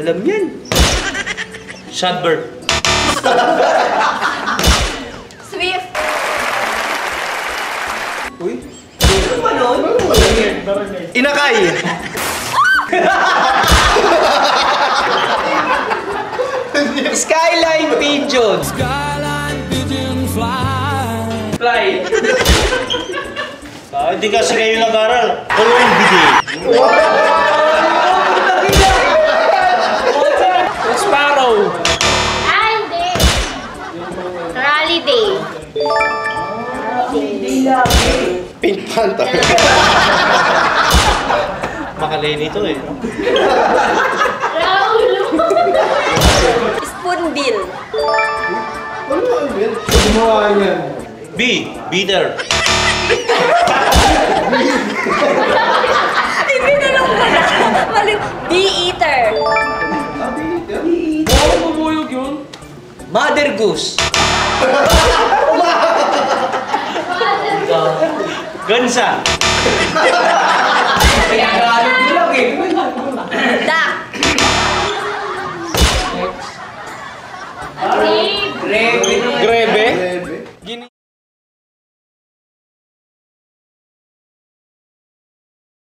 alam yan. Shadbird. Swift. Uy. Ano ba nun? Inakay. Skyline pigeon. Skyline pigeon fly. Hindi kasi kayo nag-aral. Following bidet. Sparrow. Ah, hindi. Rally day. Pink Panther. Makaleni to eh. Raulo. Spoonbill. Ano yun? Gumawa niyan. B. Beater. Hindi na lang pala. Mali. Bee-eater. Oo, bubuyog yun. Mother Goose. Gansa. Kaya gano'n lang eh. Duck. Grape.